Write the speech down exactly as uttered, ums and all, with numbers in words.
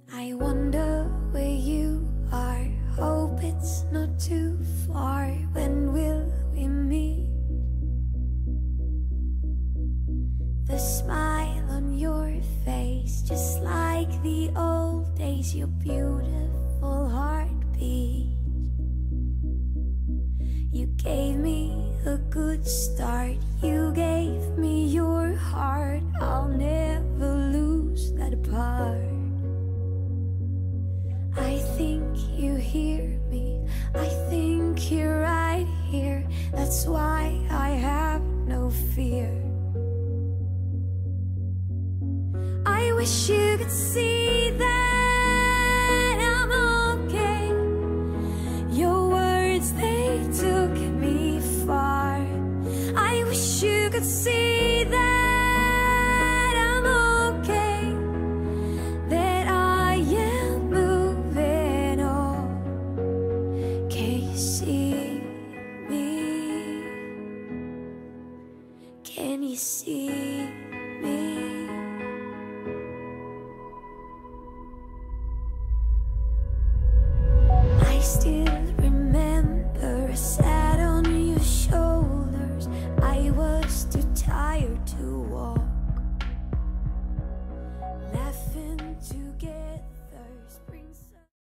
I wonder where you are. Hope it's not too far. When will we meet? The smile on your face, just like the old days. Your beautiful heartbeat. You gave me a good start. You gave me your heart. I'll never lose that apart. I think you hear me. I think you're right here. That's why I have no fear. I wish you could see that I'm okay. Your words, they took me far. I wish you could see that I'm okay, that I am moving on. Can you see me? Can you see me? I still remember I sat on your shoulders. I was too tired to